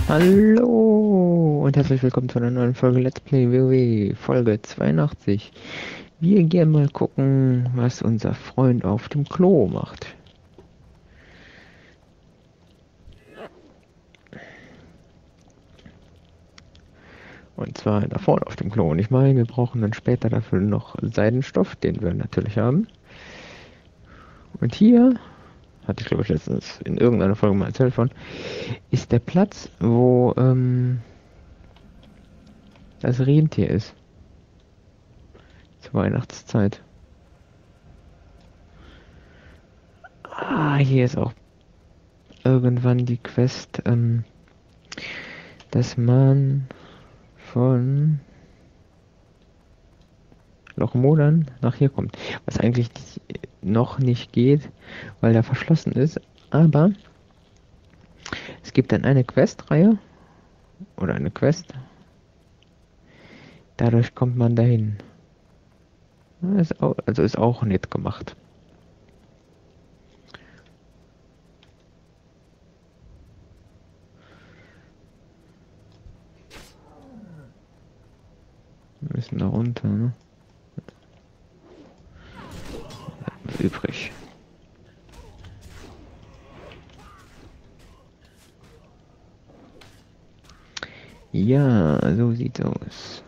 Hallo und herzlich willkommen zu einer neuen Folge Let's Play WoW, Folge 82. Wir gehen mal gucken, was unser Freund auf dem Klo macht. Und zwar da vorne auf dem Klo. Und ich meine, wir brauchen dann später dafür noch Seidenstoff, den wir natürlich haben. Und hier, hatte ich glaube ich letztens in irgendeiner Folge mal erzählt von, ist der Platz, wo das Rentier ist. Zur Weihnachtszeit. Ah, hier ist auch irgendwann die Quest, dass man von Lochmodern nach hier kommt. Was eigentlich noch nicht geht, weil der verschlossen ist. Aber es gibt dann eine Questreihe oder eine Quest. Dadurch kommt man dahin. Ist auch nett gemacht. Wir müssen da runter, ne? Was übrig. Ja, so sieht's aus.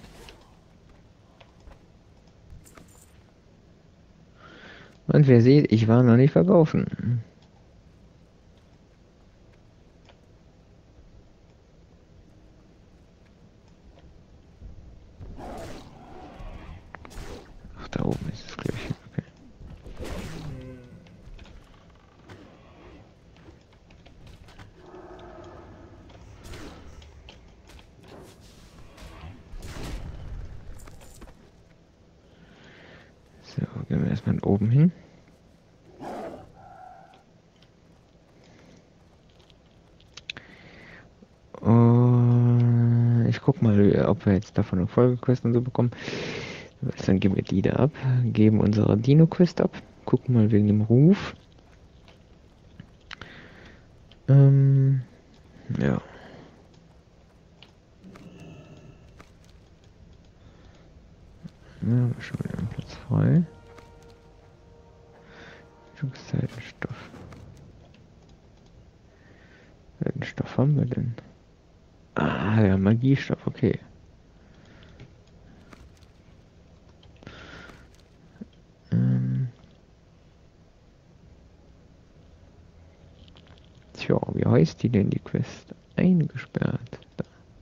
Und wer sieht, ich war noch nicht verkaufen. Ach, da oben ist es gleich. Okay. So, gehen wir erstmal oben hin. Und ich guck mal, ob wir jetzt davon eine Folgequest und so bekommen. Dann geben wir die da ab, geben unsere Dino-Quest ab, gucken mal wegen dem Ruf. Ja. Ja, schon wieder einen Platz frei. Schutzzeitenstoff. Welchen Stoff haben wir denn? Ah, ja, Magiestoff, okay. Ähm, Tja, wie heißt die denn, die Quest? Eingesperrt. Da.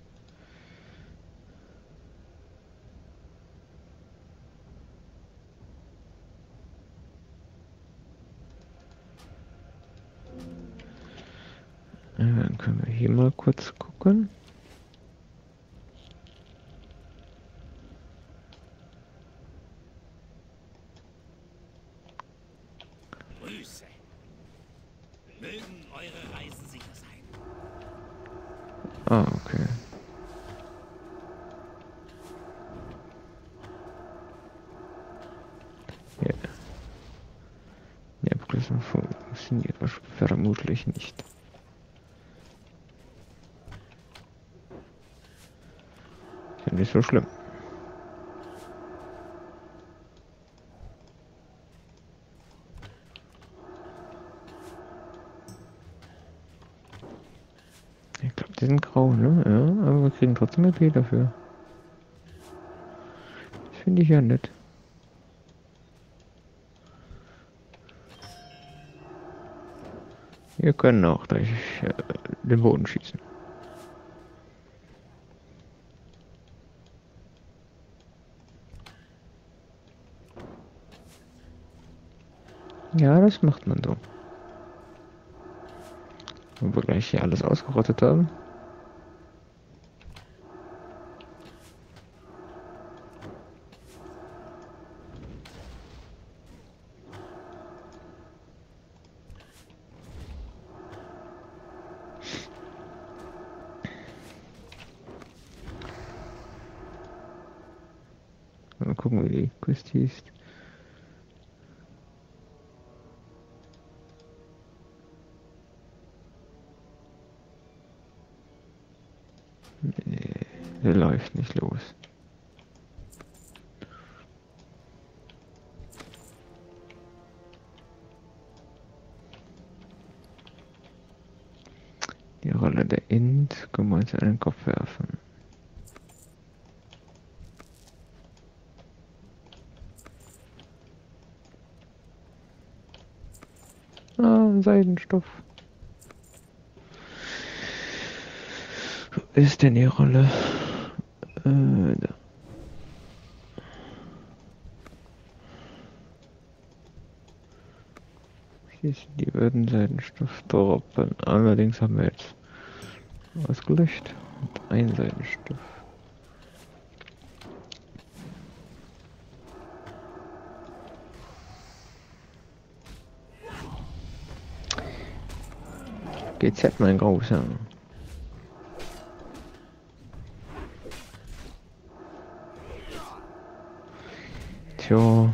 Dann können wir hier mal kurz gucken. Grüße. Mögen eure Reisen sicher sein. Ah, okay. Ja, der Prüfung funktioniert vermutlich nicht. Ist ja nicht so schlimm. Ich glaube, die sind grau, ne? Ja, aber wir kriegen trotzdem EP dafür. Das finde ich ja nett. Wir können auch gleich den Boden schießen. Ja, das macht man so. Wenn wir gleich hier alles ausgerottet haben. Mal gucken, wie die Quest hieß. läuft nicht los. Die Rolle der Int können wir uns in den Kopf werfen. Ah, Seidenstoff. Wo ist denn die Rolle? Da. Die würden Seidenstoff droppen. Allerdings haben wir jetzt ausgelöscht. Und ein Seidenstoff. GZ, mein Großer. Tja.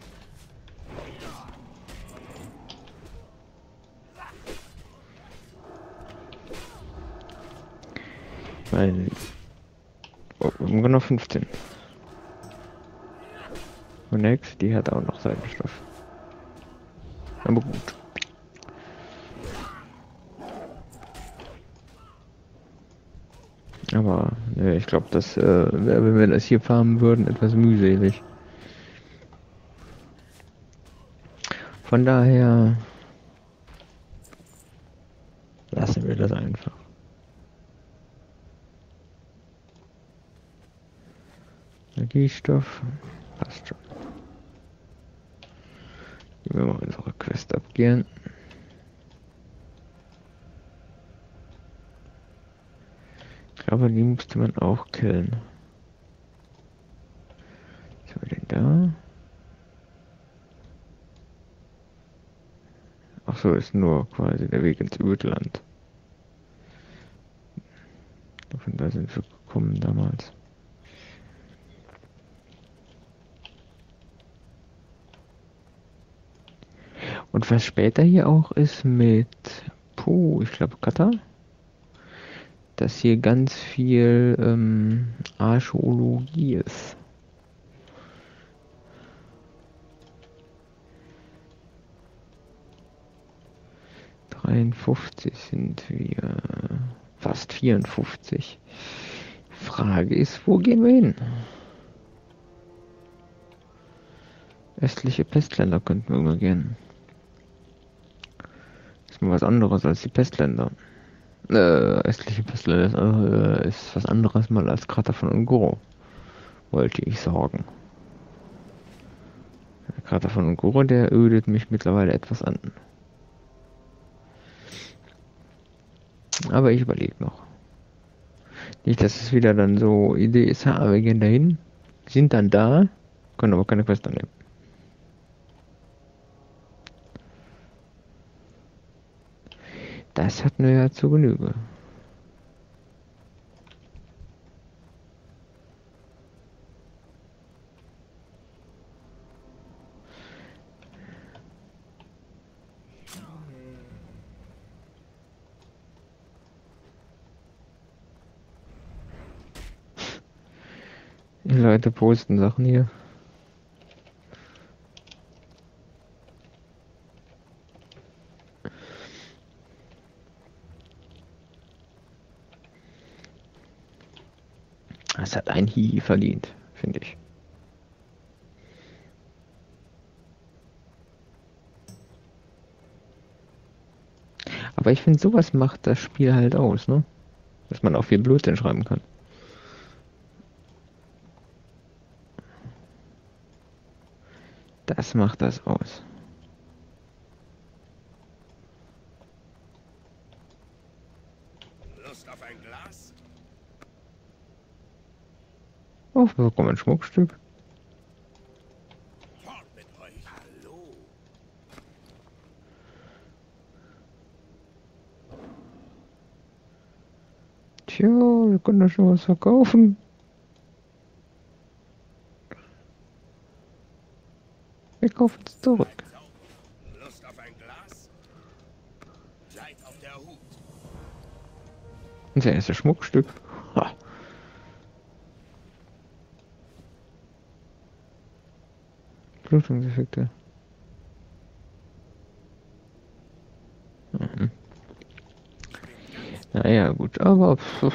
Mein. Oh, wir haben noch 15. Und next, die hat auch noch Seidenstoff. Aber gut. Aber ne, ich glaube, das wäre, wenn wir das hier farmen würden, etwas mühselig. Von daher lassen wir das einfach. Energiestoff, passt schon. Gehen wir mal unsere Quest abgehen. Ich glaube, die musste man auch killen. Was haben wir denn da? Ach so, ist nur quasi der Weg ins Ödland. Von da sind wir gekommen damals. Und was später hier auch ist mit, ich glaube Katar, dass hier ganz viel Archäologie ist. Sind wir, fast 54. Frage ist, wo gehen wir hin? Östliche Pestländer könnten wir immer gehen. Ist mal was anderes als die Pestländer. Östliche Pestländer ist was anderes mal als Krater von Un'Goro, wollte ich sagen. Der Krater von Un'Goro, der ödet mich mittlerweile etwas an. Aber ich überlege noch. Nicht, dass es wieder dann so Idee ist, wir gehen dahin, sind dann da, können aber keine Quest annehmen. Das hatten wir ja zu Genüge. Die Leute posten Sachen hier. Das hat ein Hihi verdient, finde ich. Aber ich finde, sowas macht das Spiel halt aus, ne? Dass man auch viel Blödsinn schreiben kann. Das macht das aus. Lust auf ein Glas? Oh, wir bekommen ein Schmuckstück. Fort mit euch. Hallo. Tja, wir können da schon was verkaufen. Wir kaufen es zurück. Lust auf ein Glas? Seid auf der Hut. Unser erstes Schmuckstück. Ha. Blutungseffekte. Mhm. Naja, gut, aber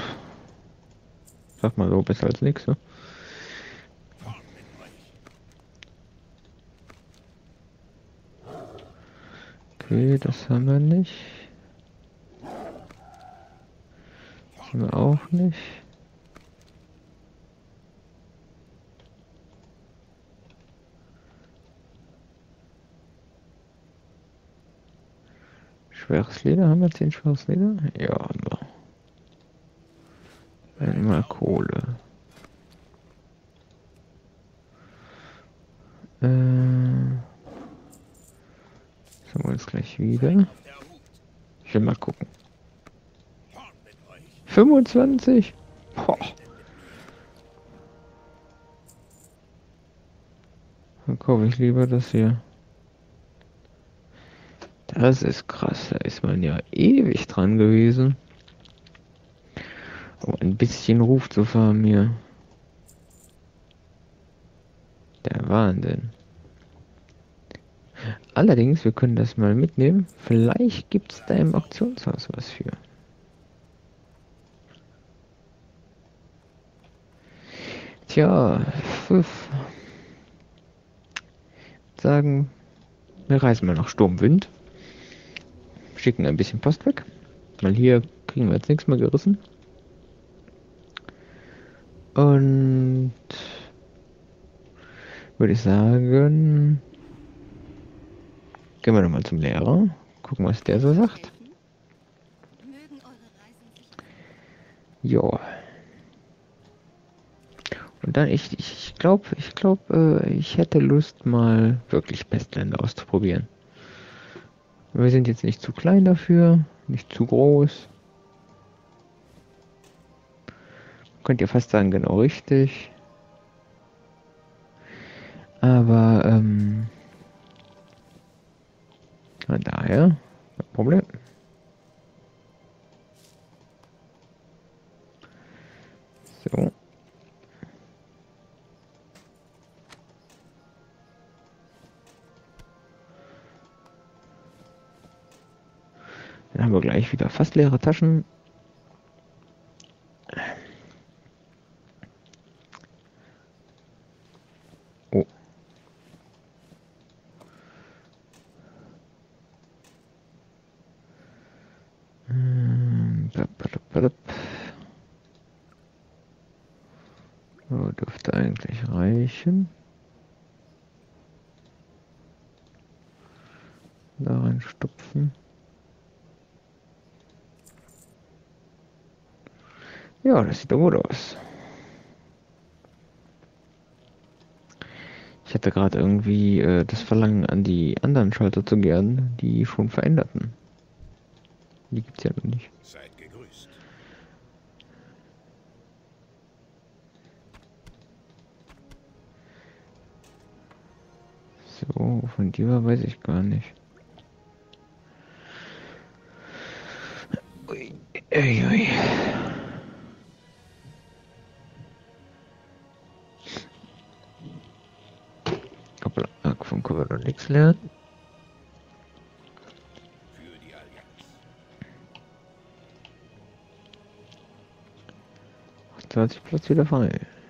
sag mal so, besser als nichts, ne? Fort mit euch. Okay, das haben wir nicht. Das haben wir auch nicht. Schweres Leder, haben wir 10 schweres Leder? Ja, haben wir. Einmal Kohle. Sagen wir uns gleich wieder. Auf der Hut. Ich will mal gucken. Fort mit euch. 25? Boah, Redet mit mir. dann kaufe ich lieber das hier. Das ist krass, da ist man ja ewig dran gewesen, um ein bisschen Ruf zu farmen hier. Der Wahnsinn. Allerdings, wir können das mal mitnehmen. Vielleicht gibt es da im Auktionshaus was für. Tja, sagen, wir reisen mal nach Sturmwind. Schicken ein bisschen Post weg. Weil hier kriegen wir jetzt nichts mehr gerissen. Und würde ich sagen, gehen wir nochmal zum Lehrer. Gucken, was der so sagt. Mögen eure Reisen sich Jo. Und dann, ich hätte Lust, mal wirklich Bestländer auszuprobieren. Wir sind jetzt nicht zu klein dafür, nicht zu groß. Könnt ihr fast sagen, genau richtig. Aber, von daher, kein Problem. So. Dann haben wir gleich wieder fast leere Taschen. Oh. So, dürfte eigentlich reichen. Da reinstopfen. Ja, das sieht doch gut aus. Ich hatte gerade irgendwie das Verlangen, an die anderen Schalter zu gehen, die schon veränderten. Die gibt's ja noch nicht. Seid gegrüßt. So, von dir war, weiß ich gar nicht. Ui, ui, ui. Hoppla, davon können wir noch nichts lernen. Für die Allianz. Da hat sich Platz wieder frei.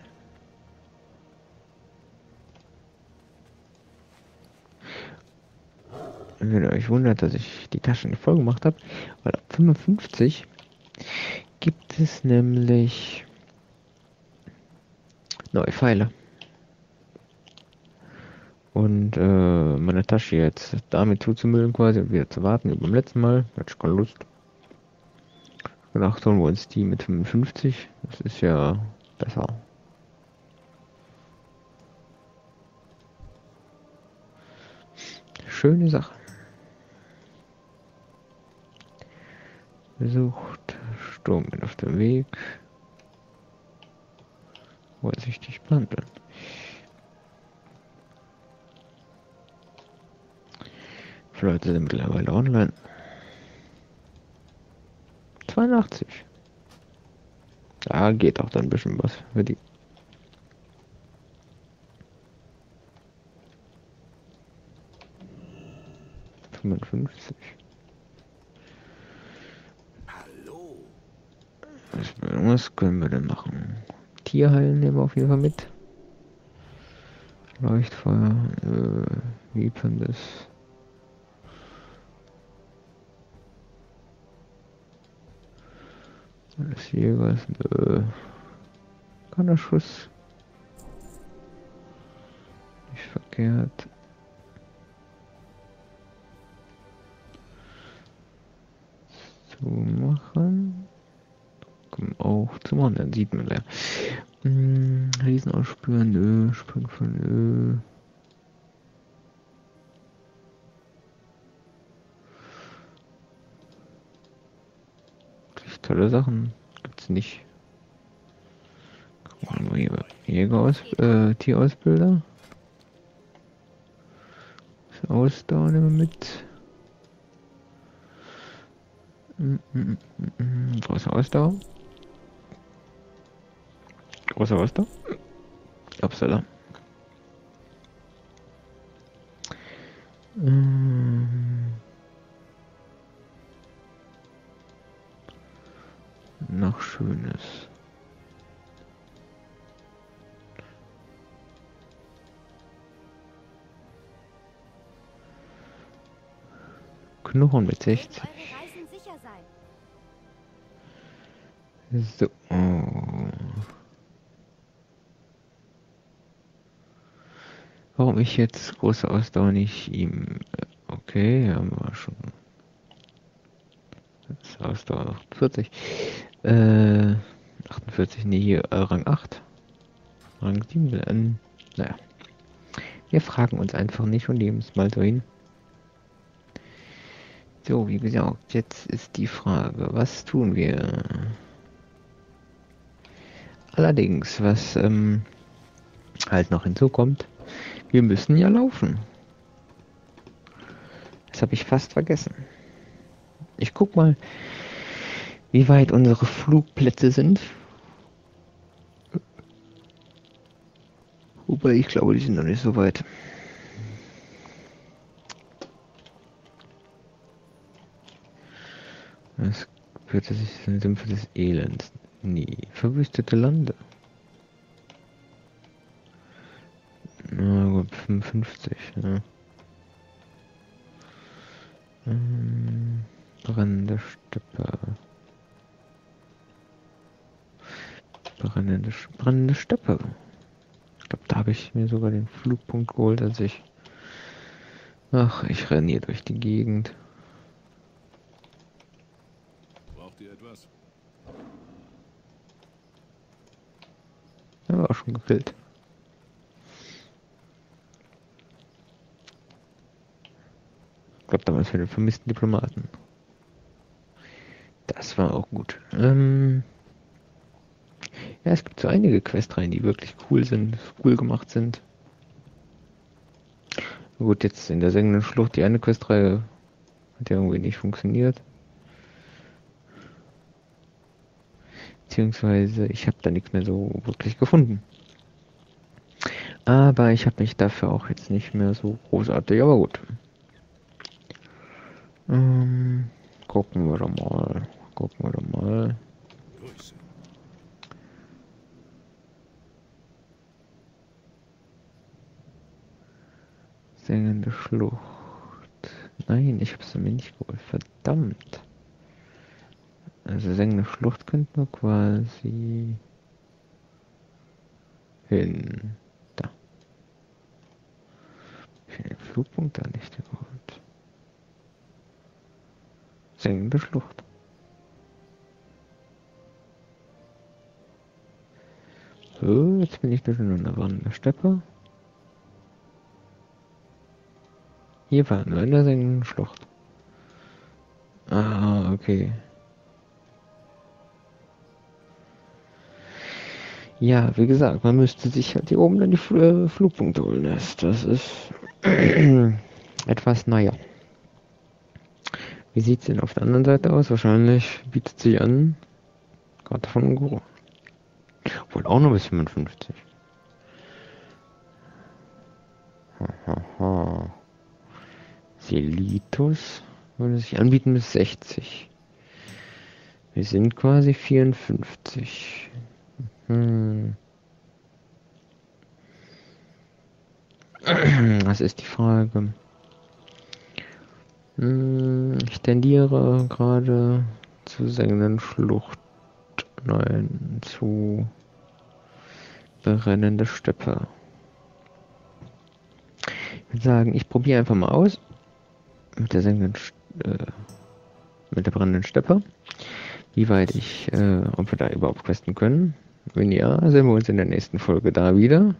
Und wenn ihr euch wundert, dass ich die Taschen nicht voll gemacht habe, weil ab 55 gibt es nämlich neue Pfeile. Und meine Tasche jetzt damit zuzumüllen quasi und wieder zu warten wie beim letzten Mal, hatte ich keine Lust. Gedacht, holen wir uns die mit 55. Das ist ja besser. Schöne Sache. Besucht Sturm auf dem Weg. Vorsichtig behandeln. Wie Leute sind mittlerweile online. 82. Da geht auch dann ein bisschen was für die. 55. Hallo. Was können wir denn machen? Tierheilen nehmen wir auf jeden Fall mit. Leuchtfeuer, Weapon alles Jägers, Kannerschuss. Nicht verkehrt. Zu machen. Kommen auch zu machen, dann sieht man ja. Riesen ausspüren, Springen von tolle Sachen gibt's nicht. Gucken wir mal hier. Tierausbilder. Das Ausdauer nehmen wir mit. Große Ausdauer. Große Ausdauer. Upsala. Noch Schönes. Knochen mit 60. Eure Reisen sicher sein. So. Warum ich jetzt große Ausdauer nicht ihm... Okay, haben wir schon. Jetzt Ausdauer 48. 48, nee, hier Rang 8. Rang 7. Naja. Wir fragen uns einfach nicht und nehmen es mal so hin. So, wie gesagt, jetzt ist die Frage, was tun wir? Allerdings, was halt noch hinzukommt, wir müssen ja laufen. Das habe ich fast vergessen. Ich guck mal, wie weit unsere Flugplätze sind. Wobei ich glaube, die sind noch nicht so weit. Das führt sich den Sümpfe des Elends. Nee, verwüstete Lande. Na gut, 55, ja. Brennende Steppe. Brennende Steppe. Ich glaube, da habe ich mir sogar den Flugpunkt geholt, als ich... Ach, ich renne hier durch die Gegend. Braucht ihr etwas? Ja, war auch schon gekillt. Ich glaube, damals für den vermissten Diplomaten. Das war auch gut. Ja, es gibt so einige Questreihen, die wirklich cool sind, cool gemacht sind. Gut, jetzt in der sengenden Schlucht, die eine Questreihe hat ja irgendwie nicht funktioniert. Beziehungsweise ich habe da nichts mehr so wirklich gefunden. Aber ich habe mich dafür auch jetzt nicht mehr so großartig, aber gut. Gucken wir doch mal. Grüße. Sengende Schlucht. Nein, ich habe es mir nicht geholt. Verdammt. Also sengende Schlucht könnten wir quasi hin. Da. Ich habe den Flugpunkt da nicht geholt. Sengende Schlucht. So, jetzt bin ich durcheinander in der Steppe. Hier waren wir in der sengenden Schlucht. Ah, okay. Ja, wie gesagt, man müsste sich halt hier oben dann die Flugpunkte holen. Das ist etwas, naja. Wie sieht es denn auf der anderen Seite aus? Wahrscheinlich bietet sich an. Karte von Unguru. Wohl auch nur bis 55. Kelitos würde sich anbieten bis 60. Wir sind quasi 54. Das ist die Frage. Ich tendiere gerade zu sengenden Schlucht. Nein, zu brennende Steppe. Ich würde sagen, ich probiere einfach mal aus mit der mit der brennenden Steppe, wie weit ob wir da überhaupt questen können. Wenn ja, sehen wir uns in der nächsten Folge da wieder.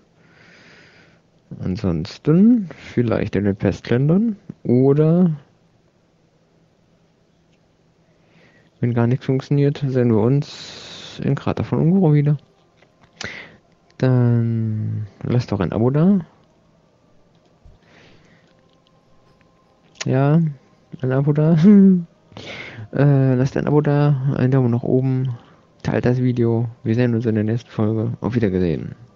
Ansonsten vielleicht in den Pestländern oder wenn gar nichts funktioniert, sehen wir uns im Krater von Ungoro wieder. Dann lasst doch ein Abo da. Ja, ein Abo da. Lasst ein Abo da, einen Daumen nach oben, teilt das Video. Wir sehen uns in der nächsten Folge. Auf Wiedersehen.